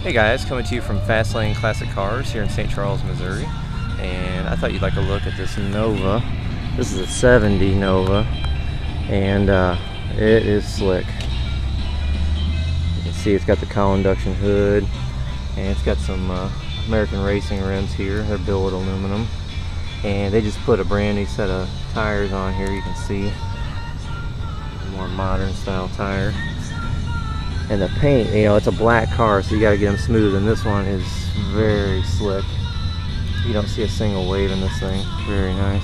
Hey guys, coming to you from Fastlane Classic Cars here in St. Charles, Missouri. And I thought you'd like a look at this Nova. This is a 70 Nova, and it is slick. You can see it's got the cowl induction hood, and it's got some American Racing rims here. They're billet aluminum, and they just put a brand new set of tires on here. You can see a more modern style tire. And the paint, you know, it's a black car, so you got to get them smooth, and this one is very slick. You don't see a single wave in this thing. Very nice.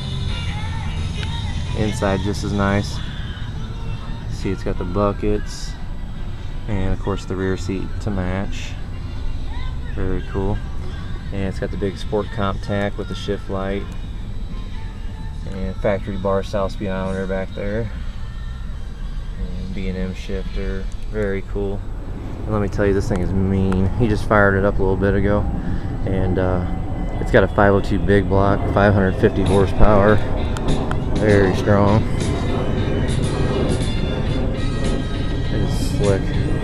Inside just as nice. See, it's got the buckets, and of course the rear seat to match. Very cool. And it's got the big sport comp tack with the shift light, and factory bar style speedometer back there, and B&M shifter. Very cool. And let me tell you, this thing is mean. He just fired it up a little bit ago, and it's got a 502 big block, 550 horsepower. Very strong. It is slick.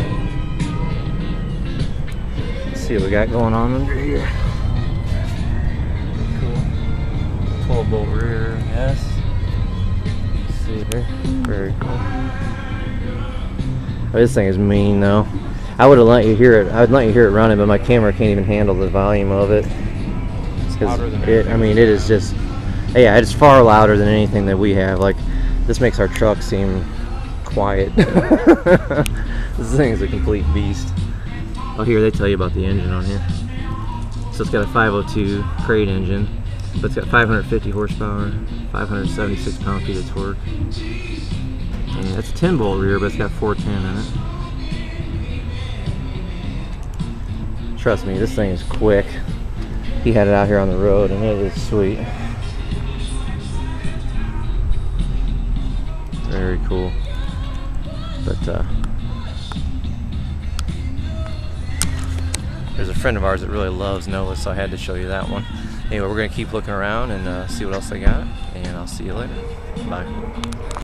Let's see what we got going on under here. Cool. 12 bolt rear, yes. Let's see here. Very cool. This thing is mean though. I would have let you hear it. I would let you hear it running, but my camera can't even handle the volume of it. It's louder than it. I mean, it is just, yeah, it's far louder than anything that we have. Like, this makes our truck seem quiet. This thing is a complete beast. Oh, here they tell you about the engine on here. So it's got a 502 crate engine, but it's got 550 horsepower, 576 pound-feet of torque. And it's a 10 bolt rear, but it's got 410 in it. Trust me, this thing is quick. He had it out here on the road, and it is sweet. Very cool. But there's a friend of ours that really loves Novas, so I had to show you that one. Anyway, we're going to keep looking around and see what else they got, and I'll see you later. Bye.